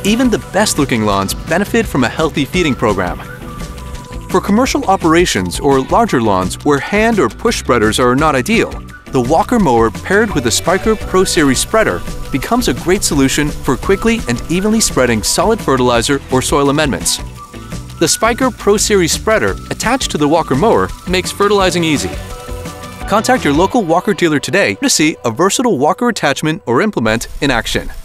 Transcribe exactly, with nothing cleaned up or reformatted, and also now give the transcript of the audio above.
Even the best-looking lawns benefit from a healthy feeding program. For commercial operations or larger lawns where hand or push spreaders are not ideal, the Walker Mower paired with the Spyker Pro Series spreader becomes a great solution for quickly and evenly spreading solid fertilizer or soil amendments. The Spyker Pro Series spreader attached to the Walker Mower makes fertilizing easy. Contact your local Walker dealer today to see a versatile Walker attachment or implement in action.